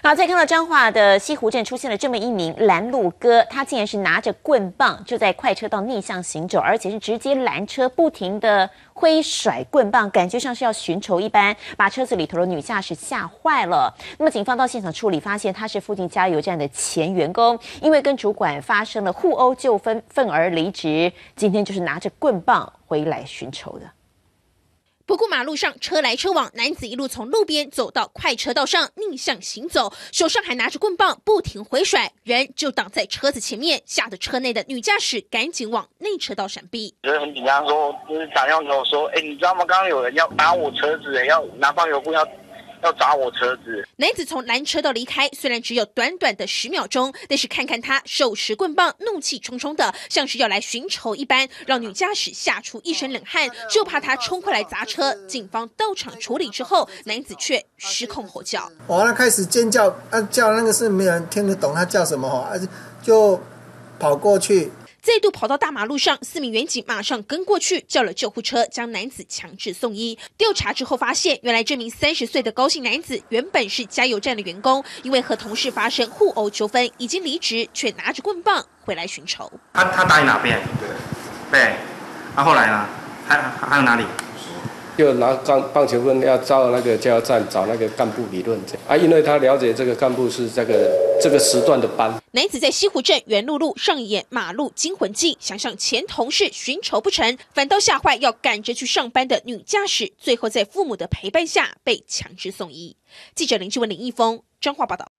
好，再看到彰化的西湖镇出现了这么一名拦路哥，他竟然是拿着棍棒就在快车道逆向行走，而且是直接拦车，不停的挥甩棍棒，感觉上是要寻仇一般，把车子里头的女驾驶吓坏了。那么警方到现场处理，发现他是附近加油站的前员工，因为跟主管发生了互殴纠纷，愤而离职。今天就是拿着棍棒回来寻仇的。 不顾马路上车来车往，男子一路从路边走到快车道上逆向行走，手上还拿着棍棒不停挥甩，人就挡在车子前面，吓得车内的女驾驶赶紧往内车道闪避。 就是很紧张，就是打电话给我说，你知道吗？刚刚有人要打我车子，要拿棒油棍要砸我车子。 男子从拦车道离开，虽然只有短短的10秒钟，但是看看他手持棍棒，怒气冲冲的，像是要来寻仇一般，让女驾驶吓出一身冷汗，就怕他冲过来砸车。警方到场处理之后，男子却失控吼叫， 他开始尖叫，叫那个是没有人听得懂他叫什么，就跑过去。 再度跑到大马路上，4名员警马上跟过去，叫了救护车，将男子强制送医。调查之后发现，原来这名30岁的高姓男子原本是加油站的员工，因为和同事发生互殴纠纷，已经离职，却拿着棍棒回来寻仇。 他打你哪边？对。后来呢？还有哪里？ 就拿棒球棍要到那个加油站找那个干部理论因为他了解这个干部是这个时段的班。 男子在西湖镇元路路上演马路惊魂记，想向前同事寻仇不成，反倒吓坏要赶着去上班的女驾驶，最后在父母的陪伴下被强制送医。记者林志文、林义峰彰化报道。